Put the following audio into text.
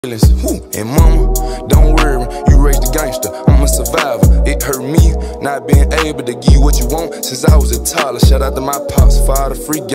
And mama, don't worry, you raised a gangster, I'm a survivor. It hurt me not being able to give you what you want since I was a toddler. Shout out to my pops, father, free